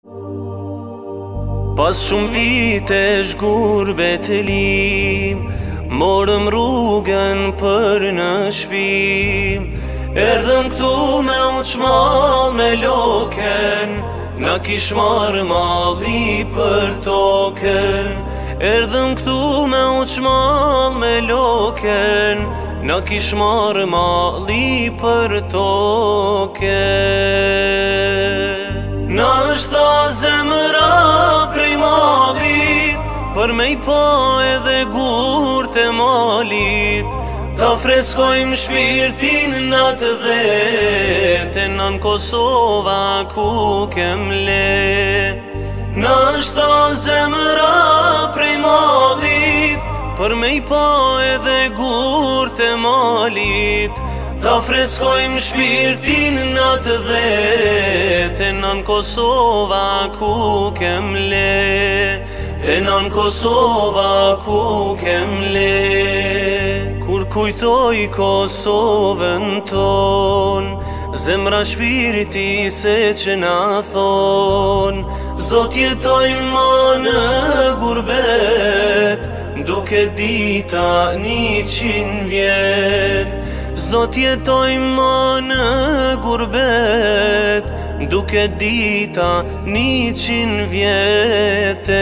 Pas shumë vite shgurbet lim, morëm rrugën për në shpim. Erdhëm këtu me uçmall me loken, na kish marrë malli për token. Erdhëm këtu me uçmall me loken, na kish marrë malli për token. Na është tha zemra prej malit, për me I pa edhe gurt e malit. Ta freskojmë shpirtin natë dhe në Kosova ku kem le. Na është tha zemra prej malit, për me I pa edhe gurt e malit. Ta freskojmë shpirtin natë dhe në Kosova ku kem le. Në Kosova ku kem le. Kur kujtoj Kosovën ton, zemra shpirti se që na thon. Zot jetojmë ma në gurbet, duke dita 100 vjet. Zot jetojmë ma në gurbet, duke dita 100 vjete.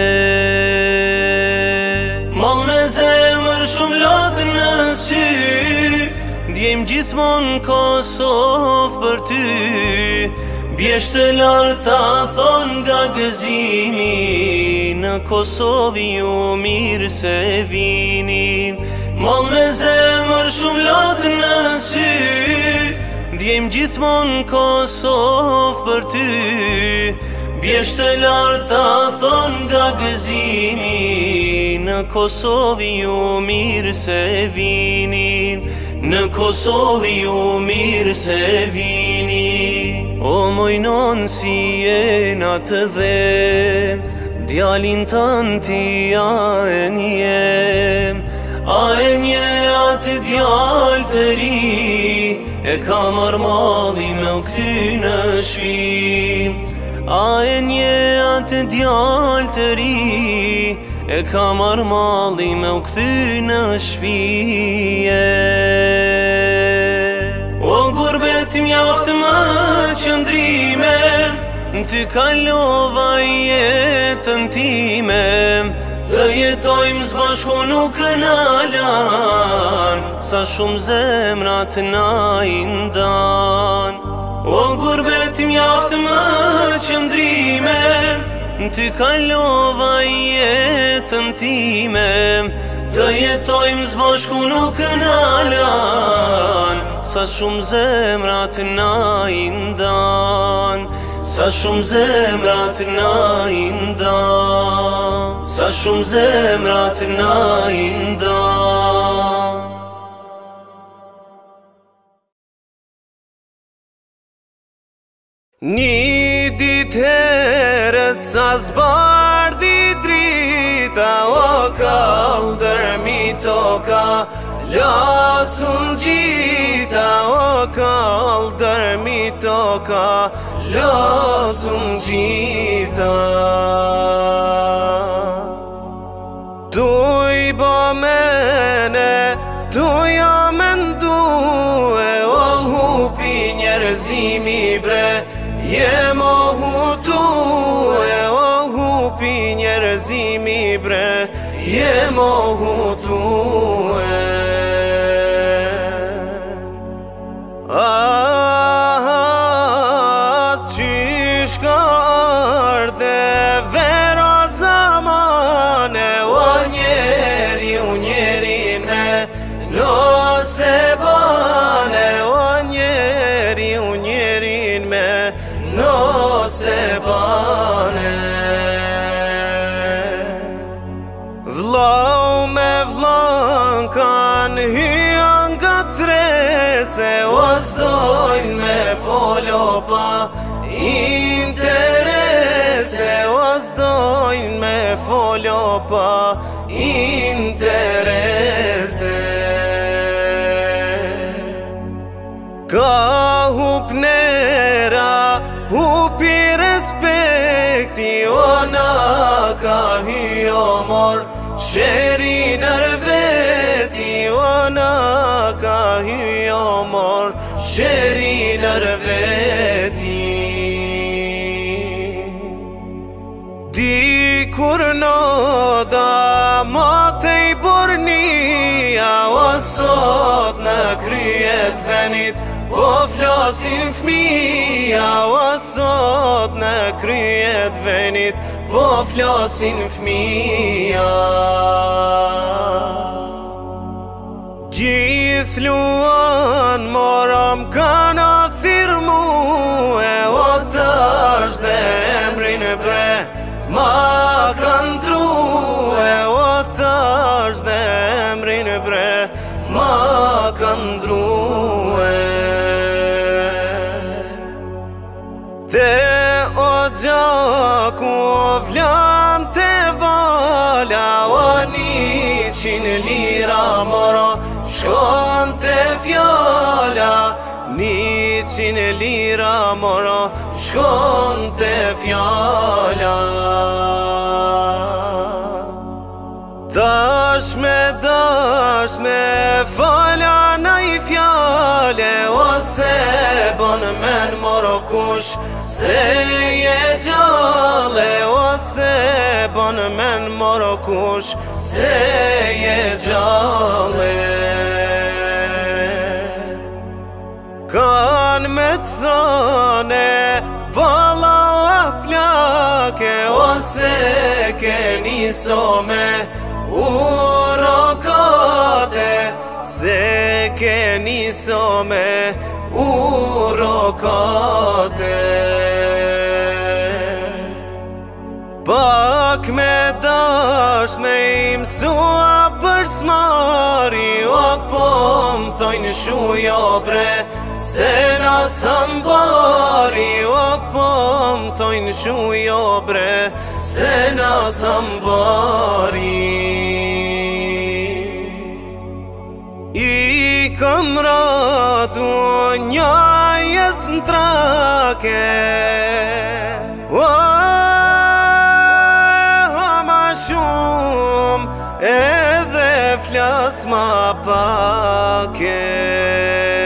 Mall me zemër shumë lotë në sy, ndjejmë gjithmon Kosovë për ty. Bjeshtë larta thon nga gëzimi, në Kosovë ju mirë se vinin. Mall me zemër shumë lotë në sy, ndjejmë gjithmon Kosovë për ty. Bjeshtë larta thon nga gëzimi, në Kosovë ju mirë se vinin. Në Kosovë ju mirë se vinin. O mojnon si e natë dhe, djalin tanti a e njem. A e nje atë djallë të ri, e ka marrë malli me u kthy në shpim. A e nje atë djallë të ri, e ka marrë malli me u kthy në shpije. O gurbet mjaft më qëndrime, ty kalova jetën time. Të jetojmë zbashku nuk na lan, sa shumë zemrat na I ndan. O gurbet mjaft më qëndrime, ty kalova jetën time. Të jetojmë zbashku nuk na lan, sa shumë zemrat na I ndan. Sa shumë zemrat na I ndan. Sa shumë zemrat na I ndan. Një dit herët sa zbardhi drita, o kaldër mi toka lasun gjita. O kaldër mi toka lasun gjita. Duj bo mene, duja mendue, o hupi njerëzimi bre, jem o hutue. O hupi njerëzimi bre, jem o hutue. Qysh ka arde vero zamane, o njeri u njerin me no se bane. O njeri u njerin me no se bane. Vlau me vlan kan hyan nga trese, o zdojnë me folo pa interese. O zdojnë me folo pa interese. Ka hup nera, hupi respekt, këti ona ka hy o mor sheri nër veti ona ka hy o mor sheri nër veti di kur në da mate i bornia o sot në kryet venit po flasin fmija o sot në kryet venit po flasin fmija Gjith luan moram kana thirmu e o tash dhe emrin bre ma kan tru e o tash dhe emrin bre ma kan tru Te o gjaku o vlan te vala o 100 lira moro shkon te fjala 100 lira moro shkon te fjala Dash me fala na i fjale ose bon men moro kush se je gjale ose bon men moro kush se je gjale Kan me thane bala a plake ose ke nisome urokate se ke nisome urokate Pak me dash me imsua për smari o po m'thojnë shujo bre se na sambari o po m'thojnë shujo bre se na sambari I kam ratu një jes në trake Shumë, edhe flas ma pake